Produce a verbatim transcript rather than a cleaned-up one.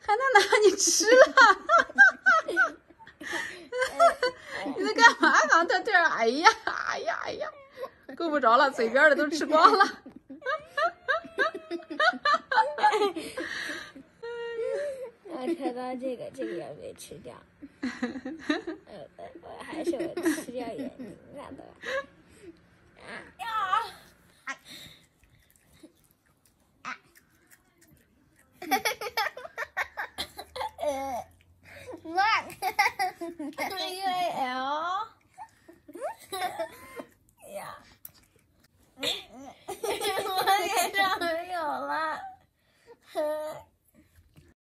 还能拿你吃了？你在干嘛，王特特？哎呀，哎呀，哎呀，够不着了，嘴边的都吃光了。 我吃到这个，这个也没吃掉。呃，我还是我吃掉眼睛，看到吧？